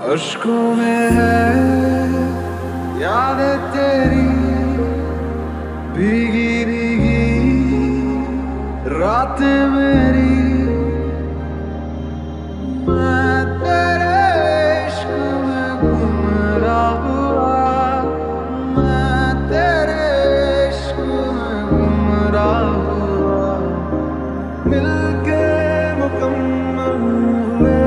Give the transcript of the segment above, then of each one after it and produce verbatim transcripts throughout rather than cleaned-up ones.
अश्कों में है याद तेरी भीगी भीगी रात मेरी। मैं तेरे इश्क में गुमराह हुआ, मैं तेरे इश्क में गुमराह हुआ। मिलके मुकम्मल हुए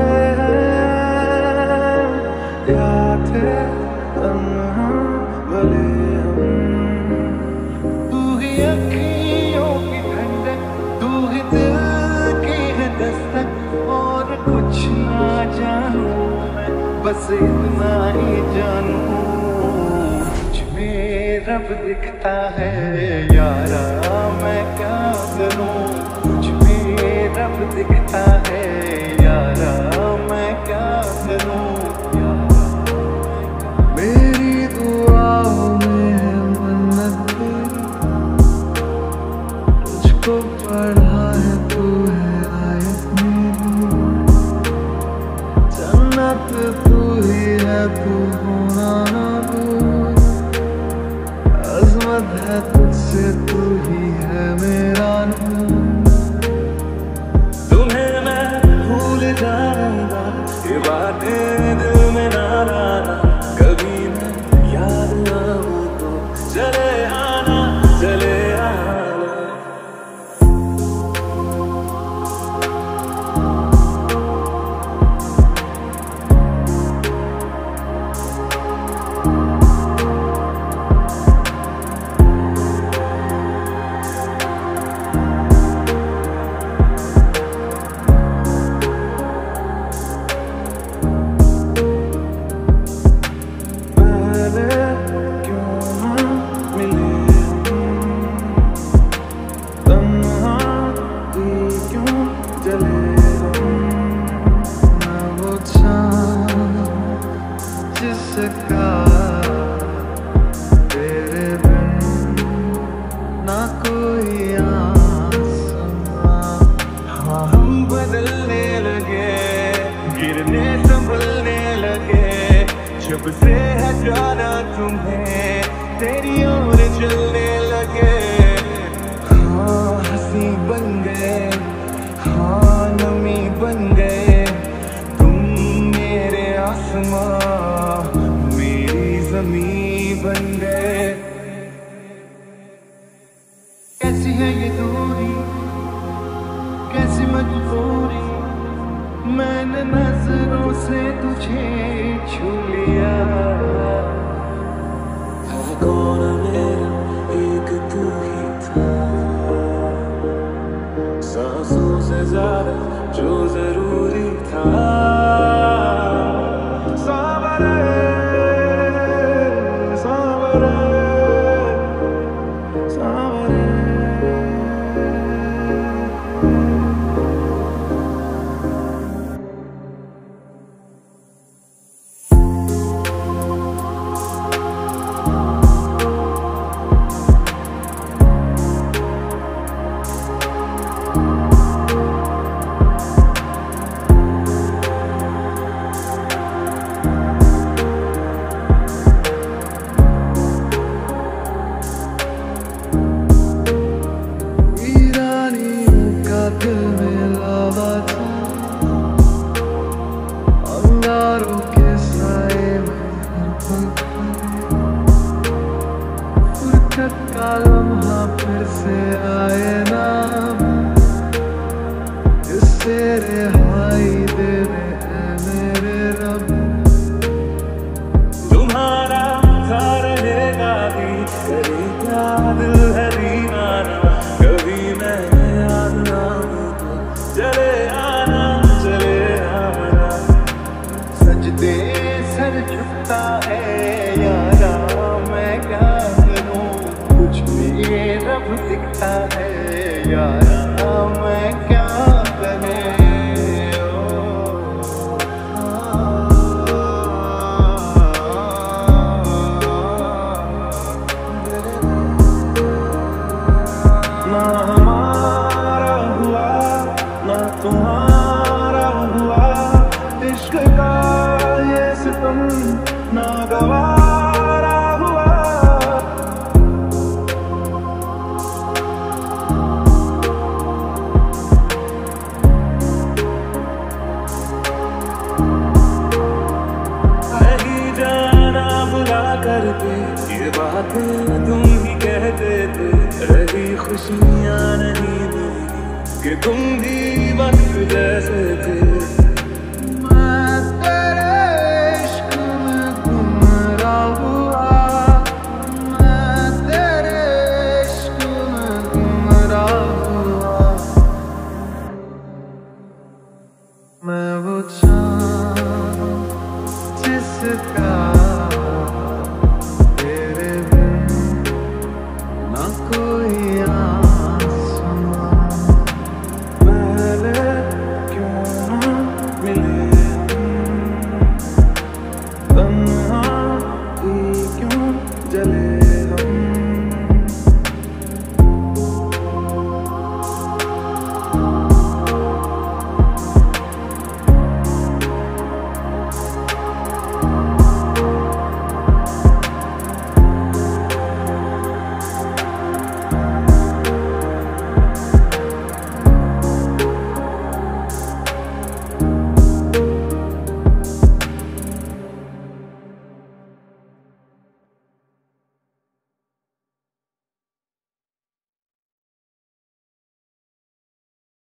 या थे तन्हा भले हम। तू ही अखियों की ठंडक, तू ही दिल की है दस्तक। और कुछ ना जानूं मैं, बस इतना ही जानूं तुझमें रब दिखता है यारा। मैं क्या करूं, तुझमें रब दिखता है यारा। मैं क्या करूं, मेरी दुआओं में है मन्नत तेरी। तुझको पढ़ा है तू है आयत मेरी। जन्नत तू ही है, तू होना ना दूर। अज़मत है तुझसे, तू ही है मेरा नूर। तुम्हें मैं भूल जाऊंगा, ये बातें दिल में ना लाना। कभी मैं याद आऊं तो चले आना, चले आना। जिसका तेरे बिन ना कोई आसमां। हाँ हम बदलने लगे, गिरने संभलने लगे। जब से है जाना तुम्हें, तेरी ओर चलने लगे। हाँ हंसी बन गए, हाँ नमी बन गए। तुम मेरे आसमां, मेरी ज़मीं बन गए। कैसी है ये दूरी, कैसी मजबूरी। मैंने नजरों से तुझे छू लिया। हर कोना मेरा एक तू ही था, सांसों से ज्यादा जो जरूरी था। सावरे सावरे सावरे। दिल में लावा था, अंगारों के साए में हर पल खड़े। फुरकत का लम्हा फिर से आए ना, इससे रिहाई दे दे ऐ मेरे रब। तुम्हारा था रहेगा भी, करेगा दिल है दीवाना। कभी मैं याद ना चले आना, चले आना। सजदे सर झुकता है यारा। मैं क्या करूं, कुछ में रब दिखता है यारा। मैं क्या करूं, ना हमारा हुआ ना तुम्हारा हुआ। इश्क का ये ये बातें तुम ही कहते थे, रही खुशियाँ नहीं मिली कि तुम भी वक्त जैसे थे।